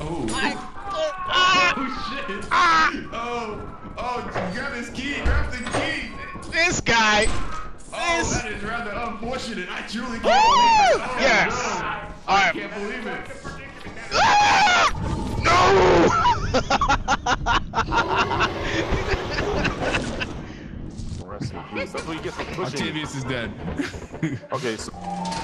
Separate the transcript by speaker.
Speaker 1: Oh. Oh shit. Oh, grab his key. Grab the key.
Speaker 2: This guy.
Speaker 1: Oh, that is rather unfortunate. I truly can't believe it. Oh,
Speaker 2: yes.
Speaker 1: No.
Speaker 2: All right.
Speaker 1: I can't believe it.
Speaker 2: No.
Speaker 3: Rest in peace. That's what you get for pushing.
Speaker 1: Octavius is dead.
Speaker 3: Okay, so